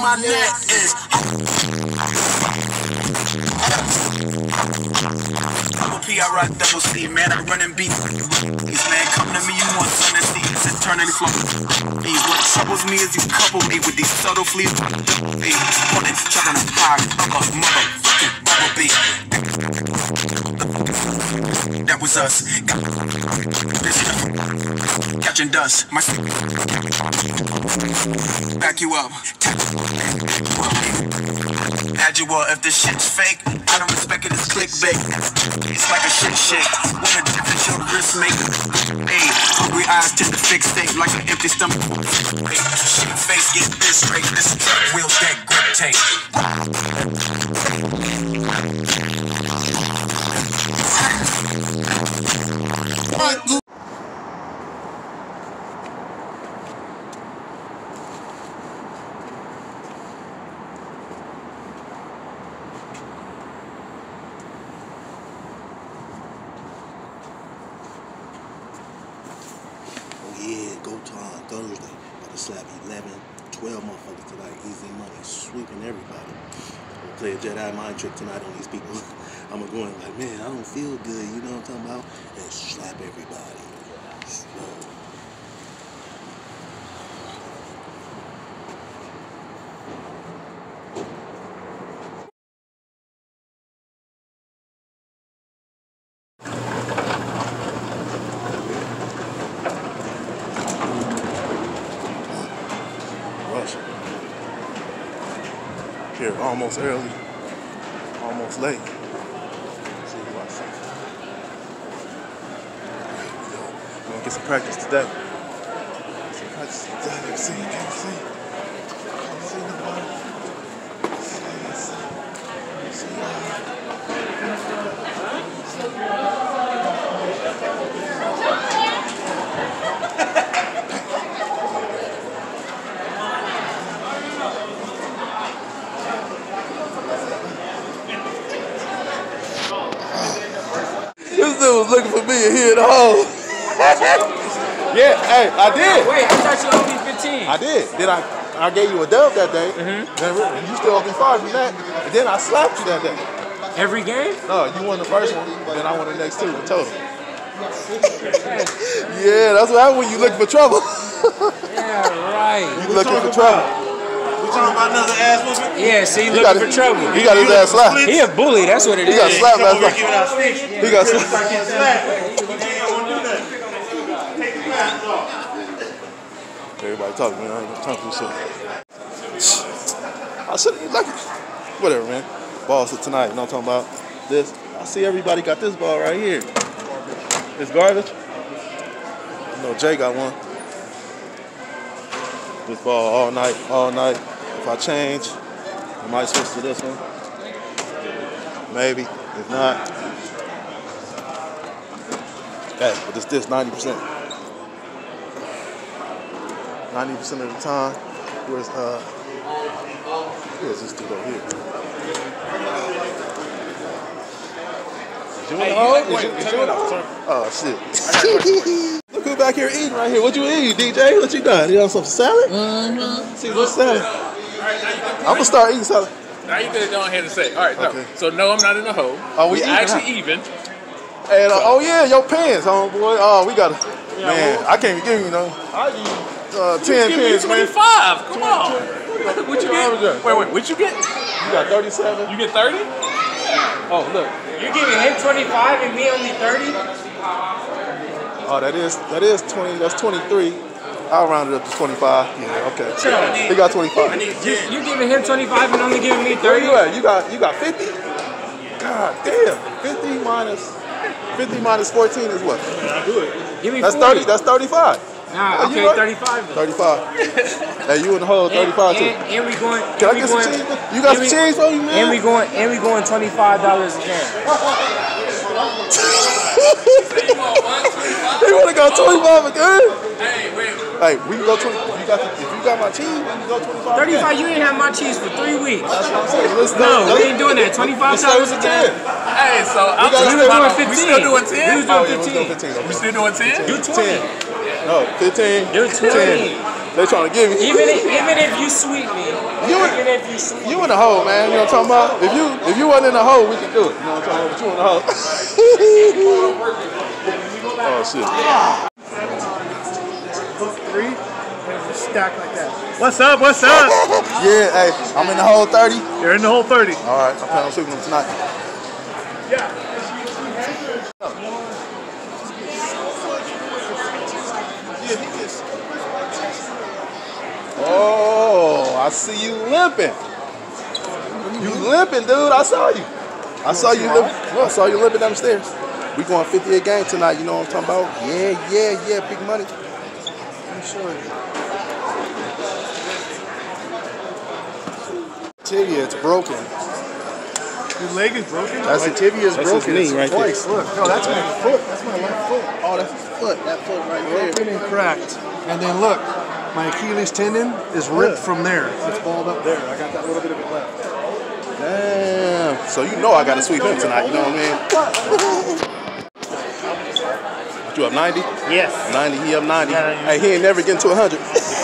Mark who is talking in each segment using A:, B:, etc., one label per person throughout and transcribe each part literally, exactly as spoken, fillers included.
A: my neck is. Double P, I rock double C, man, I run and beat. These man, come to me, you want sun and see, it's eternally flowing. These what troubles me is you couple me with these subtle fleas. Hey, on it, chucking a high, I'm a motherfucking bumblebee. That was us. Catching dust. My back you up. Add you up. If this shit's fake, I don't respect it as clickbait. It's like a shit shake. What a difference your wrist make. Hey, hungry eyes tend to fixate like an empty stomach. Hey, shit face get this straight. This truck wheels that grip tape.
B: Thursday, about to slap eleven, twelve motherfuckers tonight. Easy money, sweeping everybody. We'll play a Jedi mind trick tonight on these people. I'm gonna go in like, man, I don't feel good, you know what I'm talking about? And slap everybody. Slow. Here, almost early, almost late. Let's see who I see. Here we go. We're gonna get some practice today. Some practice today. Let's see, can't see. Can't see nobody. Let's see, let's see. Let's see. This dude was looking for me and he at home. Yeah, hey, I did.
C: Wait, I thought you owed me fifteen.
B: I did. Then I, I gave you a dub that day.
C: Mm-hmm.
B: Then you still owe me five from that. And then I slapped you that day.
C: Every game?
B: No, you won the first one, then I won the next two in total. Yeah, that's what happens when you looking for trouble.
C: Yeah, right.
B: You looking for trouble.
D: We talking about another ass whooping?
C: Yeah, see,
B: He
C: looking
B: got
C: for
B: his,
C: trouble.
B: He got his ass slapped.
C: He a bully, that's what it
B: He
C: is.
B: got slapped last night.
D: Giving out sticks.
B: He got slapped. Everybody talking, man. I ain't got time for this shit. I should have like it. Whatever, man. Balls for tonight. You know what I'm talking about? This. I see everybody got this ball right here. It's garbage. You know, Jay got one. This ball all night, all night. If I change, I might switch to this one. Maybe. If not, hey, but it's this ninety percent. ninety percent of the time, where's uh, where's this dude over here? Is you in the hole? Is you, is you in the hole? Oh shit! Look who back here eating right here. What you eating, D J? What you done? You want some salad? Mm-hmm. See what's salad? I'm gonna start eating salad.
E: Now you better go ahead and say, all right, no.
B: Okay.
E: So no, I'm not in the hole.
B: Are we
E: We're actually even.
B: And uh, oh yeah, your pants, homeboy. Oh, we got to. Man, I can't even give you no. I give you uh, ten
E: Give me
B: pins, man.
E: twenty-five. Come on. What you get? Wait, wait. What you get?
B: You got thirty-seven.
E: You get thirty?
B: Oh, look.
C: You're giving him twenty-five and me only thirty?
B: Oh, that is that is twenty. That's twenty-three. I'll round it up to twenty-five. Yeah, okay.
C: Sure.
B: He got twenty-five.
C: You, you giving him twenty-five and only giving me
B: Where
C: thirty?
B: you at? You got you got fifty? God damn. fifty minus fifty minus fourteen is what?
C: Give me
B: That's
C: forty.
B: thirty. That's thirty-five.
C: Nah,
B: Oh,
C: okay,
B: you right?
C: thirty-five then.
B: thirty-five. Hey, you in the hole, thirty-five
C: and,
B: too.
C: and, and we going.
B: Can I
C: and we
B: get some
C: going,
B: cheese? You got
C: and
B: some
C: we-
B: cheese for me, man?
C: And we going. And we going twenty-five dollars a game.
B: He wanna go twenty-five again?
E: Hey, wait.
B: Hey, we can go twenty. You got the, if you got my cheese, we can go twenty-five.
C: Thirty-five. You ain't have my cheese for three weeks.
B: That's what I'm saying. Let's
C: No,
B: let's,
C: we ain't doing that. Twenty-five
B: let's start
C: dollars
B: with
C: a
B: ten.
C: game.
E: Hey, so I'm
B: gotta
C: We
E: just
C: was
B: start-
C: doing
E: We
C: fifteen.
E: still doing
C: We
E: ten?
C: was
B: Oh,
C: doing
B: yeah, let's go
C: fifteen.
B: fifteen.
E: We still doing ten?
C: Do twenty.
B: ten. No, fifteen.
C: Do twenty.
B: ten. They trying to give you.
C: Even if, even if you sweep me,
B: You in,
C: even if you sweep
B: you in the hole, man. You know what I'm talking about? If you if you wasn't in the hole, we could do it. You know what I'm talking about? But you in the hole. Oh shit.
F: Hook three, and just stack like that. What's up? What's up?
B: Yeah, hey, I'm in the hole thirty.
F: You're in the whole thirty.
B: All right, I'm planning on sweeping them tonight.
F: Yeah.
B: Oh, I see you limping. You limping, dude. I saw you. I saw you limping. I saw you limping down the stairs. We going fifty a game tonight. You know what I'm talking about? Yeah, yeah, yeah. Big money. I'm sure. Tibia, it's broken.
F: Your leg is broken?
B: That's
F: my
B: it.
F: tibia is
B: That's
F: broken.
B: his knee
F: It's
B: right
F: twice.
B: there.
F: Look, no, that's my foot. That's my left foot.
B: Oh, that's his foot. That foot right there.
F: Broken and cracked. And then look, my Achilles tendon is ripped from there. It's balled up there. I got that little bit of it left.
B: Damn. So you know I got to sweep him tonight. You know what I mean? You up ninety?
F: Yes.
B: ninety. He up ninety.
F: Yeah, yeah.
B: Hey, he ain't never getting to one hundred.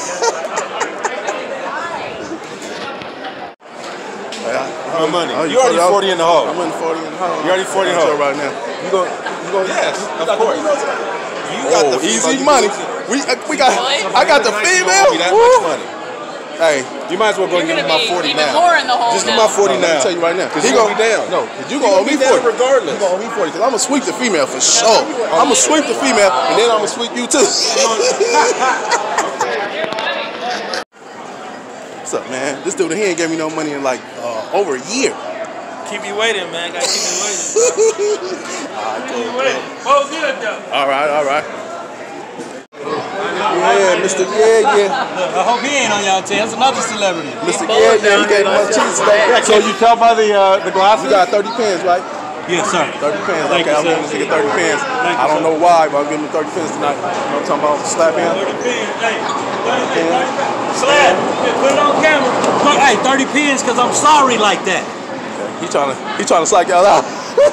E: My money.
B: Oh,
E: you already
B: put it
E: forty in the hole.
B: I'm in forty in the hole.
E: You already forty in the hole
B: right now. You go. You go.
E: Yes, of course. You got
B: Oh,
E: the
B: easy
E: you
B: money.
E: can-
B: We uh, we got. I got the
E: That
B: female.
E: much
B: Woo.
E: money.
B: Hey,
E: You might as well go
G: You're
E: give me
G: gonna
E: my
G: be
E: forty
G: even
E: now.
G: more in the hole
E: Just give
G: now.
E: my forty
B: let me
E: now.
B: tell you right now.
E: Cause
B: He
E: you gonna be down.
B: No, cause you
E: You
B: gonna owe
E: gonna
B: me
E: be down
B: forty.
E: regardless.
B: You gonna owe me forty. Cause I'm gonna sweep the female for sure. I'm gonna sweep the female, and then I'm gonna sweep you too. What's up, man? This dude, he ain't gave me no money in like uh, over a year.
H: Keep you waiting, man. Gotta keep you waiting.
B: Keep
H: you waiting. Both good though.
B: All right, all right. Yeah, Mister Yeah, yeah.
H: I hope he ain't on y'all team. That's another celebrity.
B: Mister Yeah, yeah, he gave me my cheese today.
E: So you tell by the uh, the glasses?
B: You got thirty pins, right?
H: Yes, sir.
B: thirty pins.
H: Thank
B: Okay,
H: you,
B: I'm
H: sir.
B: giving this nigga thirty pins.
H: Thank you,
B: I don't
H: sir.
B: know why, but I'm giving him thirty pins tonight. You know what I'm talking about? Slap him.
H: thirty pins. Hey, thirty pins. Slap. Put it on camera. Hey, thirty pins because I'm sorry like that.
B: He trying to, he trying to psych y'all out.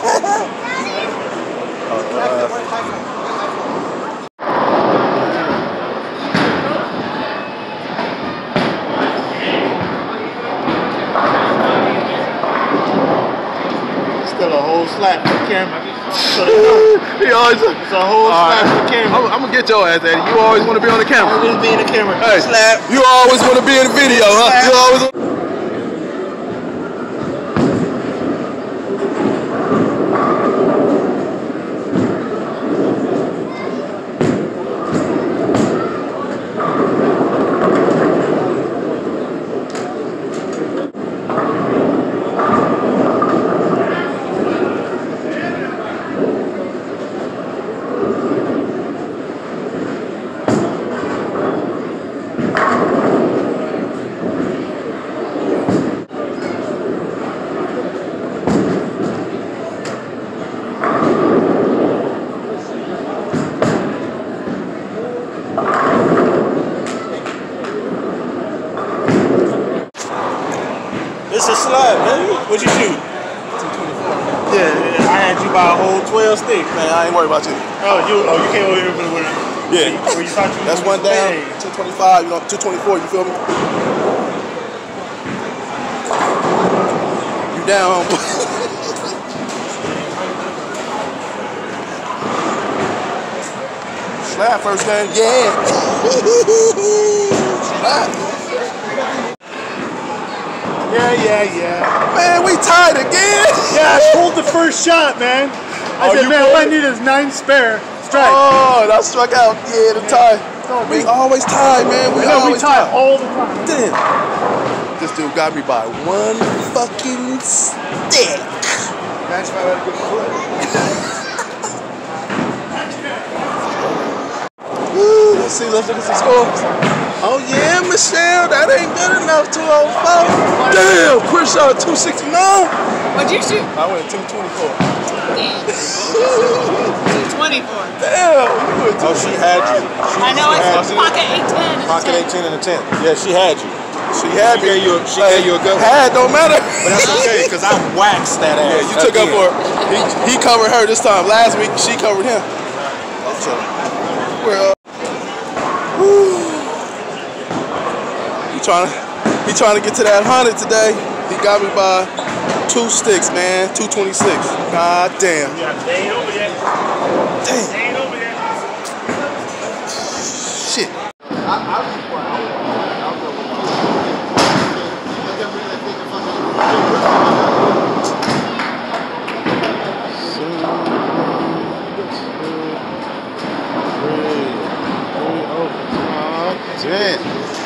F: Still a whole slap for camera.
B: He always.
F: It's a whole slap for camera.
B: I'm, I'm gonna get your ass, Eddie. You always want to be on the camera.
F: Always be in the camera.
B: Hey,
F: Slap.
B: you always want to be in the video, huh? You always.
H: It's a slap, man. What'd you shoot? Yeah, yeah, I had you by a whole twelve sticks.
B: Man, I ain't worried about you.
H: Oh, you oh you came over here for the winner.
B: Yeah.
H: Where you thought you
B: That's
H: was
B: one down.
H: Hey.
B: two twenty-five. You know, two twenty-four. You feel me? You down? Slap first game. Yeah. Slap.
F: Yeah, yeah, yeah.
B: Man, we tied again.
F: Yeah, I pulled the first shot, man. I
B: Oh,
F: said,
B: you
F: man,
B: pulled
F: all I
B: it?
F: need is nine spare. Strike.
B: Oh, that struck out. Yeah, the tie. We always tie, man. We
F: I know we
B: always
F: tie all the time.
B: Damn. This dude got me by one fucking stick.
F: That's why I had a good foot.
B: Woo, let's see, let's look at some scores. Oh yeah, Michelle, that ain't good enough. two oh four. Damn, Chris shot two sixty-nine.
G: What'd you shoot?
B: I went two twenty-four.
G: two twenty-four.
B: Damn, you went
E: Oh, she had you.
G: I know it's
E: had you.
G: pocket eight ten.
E: Pocket eighteen and a ten. Yeah, she had you.
B: She had
E: She
B: me.
E: gave you a- she
B: Hey,
E: gave you a good one.
B: Had don't matter.
E: But that's okay, because I waxed that ass.
B: Yeah, you took up
E: again.
B: for her. He, he covered her this time. Last week, she covered him. So, we're, uh, woo. trying to, he trying to get to that hundred today. He got me by two sticks, man. two twenty-six. God damn.
D: Yeah, they ain't over yet.
B: Damn.
D: They ain't over yet.
B: Shit.
F: Damn.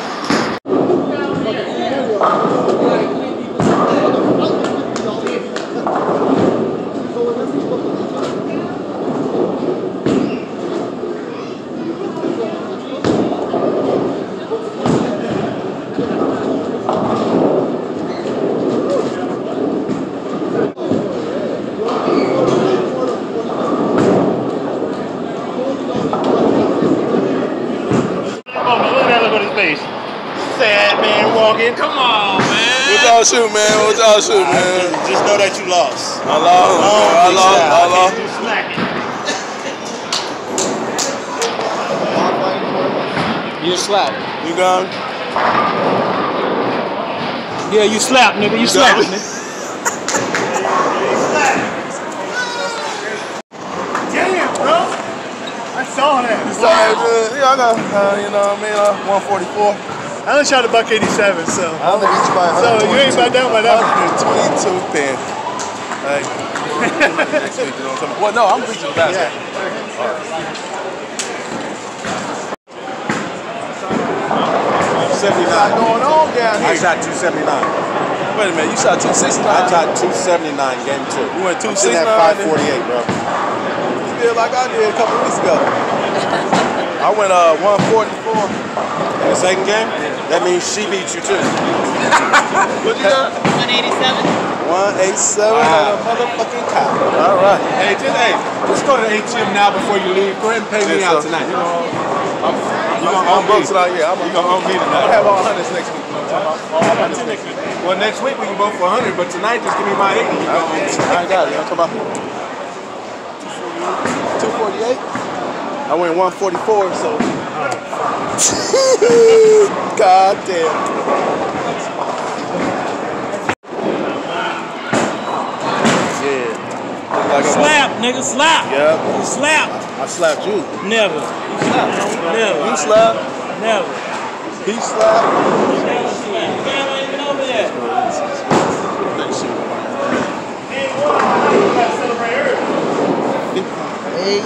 D: Sad man walking. Come on, man.
B: What y'all shoot, man? What y'all shoot, man?
D: Just know that you lost.
B: I lost. I lost. I lost.
D: You slacking.
H: You slap.
B: You gone?
H: Yeah, you slap, nigga. You slap, nigga.
D: Damn, bro. I saw that.
B: Sorry, man. Yeah, I got, uh, you know what I mean, uh, one forty-four.
F: I only shot a buck eighty-seven, so.
B: I only beat you by
F: So you ain't back down by that one.
B: one twenty-two pin. Hey. Next week, you know what I'm saying? Well, no, I'm beating the last
F: Yeah.
B: seventy-nine. What's going on down
E: I
B: here?
E: shot two seventy-nine.
B: Wait a minute, you shot two sixty-nine?
E: I shot two seventy-nine game two.
B: You went two
E: I'm sitting
B: sixty-nine?
E: at five forty-eight, bro.
B: You did like I did a couple weeks ago. I went uh one forty-four.
E: In the second game, that means she beat you too.
B: What you got?
G: one eighty-seven.
B: one eighty-seven
E: Wow.
B: on a motherfucking cow. All right.
E: Hey, just hey, just go to the A T M now before you leave. Go ahead and pay me
B: Yes,
E: out
B: sir.
E: tonight.
B: You know, I'm,
E: You
B: I'm,
E: gonna
B: I'm
E: own
B: booked
E: me.
B: tonight. Yeah, I'm
E: You gonna own me
B: I
E: tonight.
B: have all hundreds next week. You know what I'm talking about? All hundreds next week.
E: Well, next week we can go for one hundred, but tonight just give me my eighty. You
B: I,
E: gonna own me.
B: I ain't got it. You know what I'm talking about? two forty-eight. I went one forty-four, so. God damn. Yeah. Look like I'm-
H: Slap, nigga. Slap.
B: Yep.
H: You slap.
B: I slapped you.
H: Never. Never.
B: You slapped.
H: Never.
B: He slapped.
H: You never slap. You ain't even over there.
B: Eight.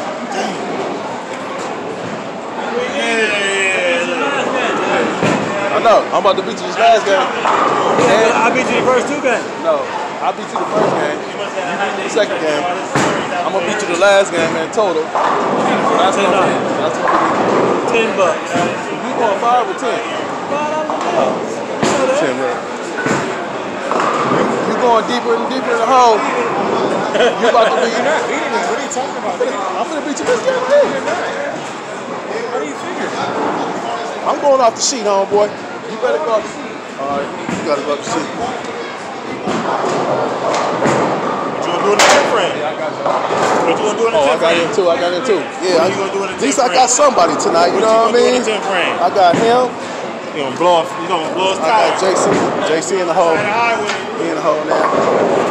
B: I know. I'm about to beat you this last game.
H: I beat you the first two games.
B: No, I beat you the first game. You beat me the second game. I'm gonna beat you the last game in total. That's
H: Ten
B: what
H: dollars.
B: That's what we need.
H: Ten bucks.
B: You going five or ten? Ten, bro. You, you going deeper and deeper in the hole. You about to beat.
E: What are you talking about?
B: I'm gonna beat you this game right here.
E: How do you figure?
B: I'm going off the sheet, homeboy. You better go off the sheet. All right, you gotta go off the sheet.
D: What you gonna do in the tenth frame? What you gonna do in the
B: Oh, I
D: tenth
B: got
D: frame?
B: him too. I got him too. Yeah,
D: What
B: I,
D: you gonna do in the
B: at least
D: tenth
B: I got
D: frame?
B: somebody tonight. You
D: What
B: know what I
D: you gonna do in
B: mean?
D: the tenth frame?
B: I got him.
D: You gonna blow off? You gonna blow his
B: I got
D: tire?
B: J C. J C in the hole.
D: Side of the highway.
B: He in the hole now.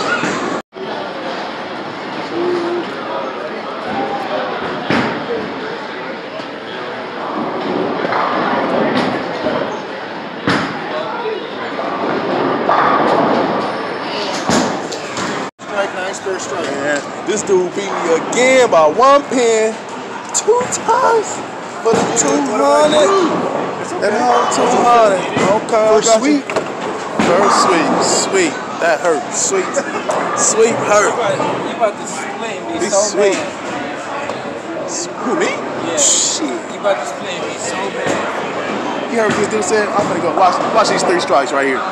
F: Strike nine, spare strike.
B: Man, this dude beat me again by one pin, two times for the two hundred. That whole two hundred. Okay, I
F: For
B: got
F: sweet.
B: You. For sweet, sweet. That hurt. Sweet, sweet hurt.
C: You about to split me
B: He's
C: so
B: sweet.
C: bad.
B: Who, me?
C: Yeah.
B: Shit.
C: You about to split me so bad.
B: You heard what this dude said? I'm gonna go watch, watch these three strikes right here.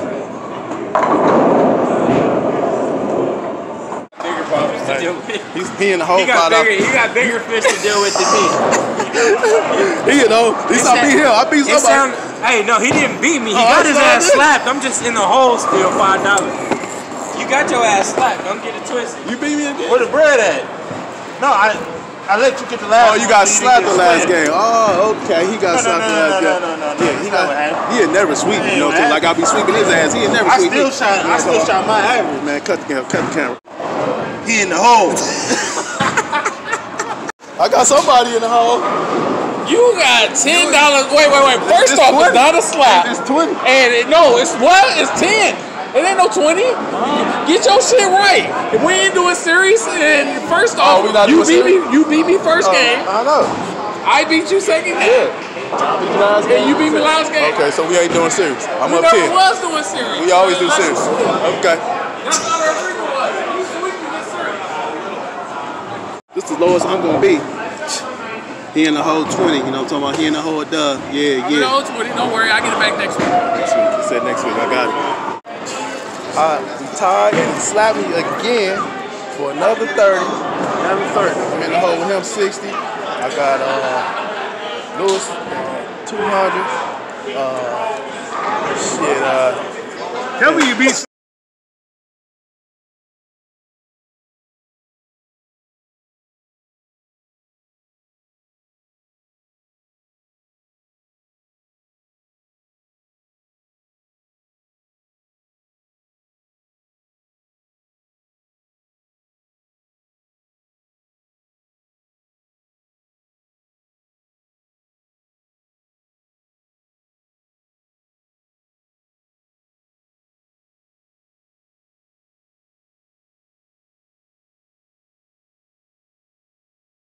B: He's He in the hole.
H: He got
B: flat
H: bigger.
B: out.
H: He got bigger fish to deal with than me.
B: He, you know, at least I beat him. I beat
H: It
B: somebody.
H: sound, hey, no, he didn't beat me. He
B: Oh,
H: got
B: I
H: his
B: saw
H: ass
B: that.
H: slapped. I'm just in the hole still, five dollars. You got your ass slapped. Don't get it twisted.
B: You beat me again.
D: Where the bread at? No, I I let you get the last
B: Oh, you
D: one
B: got
D: so
B: slapped
D: didn't
B: the
D: get
B: last
D: sweated.
B: game. Oh, okay. He got
D: No, no,
B: slapped the
D: no,
B: last
D: no,
B: game.
D: no, no, no,
B: Yeah,
D: that's
B: he
D: not
B: got.
D: what happened.
B: He had never sweep me, you know,
D: Ain't
B: too.
D: what
B: Like I be sweeping his ass. He had never
D: I
B: sweep
D: still
B: me.
D: shot. I still shot my average.
B: Man, cut the camera. Cut the camera.
D: He in the hole.
B: I got somebody in the hole.
E: You got ten dollars. Wait, wait, wait. First
B: It's
E: off, it's
B: twenty.
E: not a slap.
B: It's twenty.
E: And it, no, it's what? It's ten. It ain't no twenty. Get your shit right. If we ain't doing series, and first off,
B: Oh, we not
E: you
B: doing
E: beat me.
B: series?
E: You beat me first game.
B: I know.
E: I beat you second game.
B: Last
E: And you beat me last game.
B: Okay, so we ain't doing series. I'm
E: We
B: up
E: never
B: ten.
E: was doing series.
B: We always do
E: Unless
B: series.
E: you sweep.
B: Okay.
E: That's not our agreement was. You sweep me this series.
B: This is the lowest I'm gonna be. He in the hole twenty. You know what I'm talking about? He in the hole dub. Yeah,
E: I'm
B: yeah.
E: in the old twenty. Don't worry, I get it back next week.
B: Next week. He said next week. I got it. Uh, we tied and he slapped me again for another thirty. Another thirty. I'm in the hole with him sixty. I got uh, Lewis uh, two hundred. Uh, shit. Uh,
D: Tell me you beat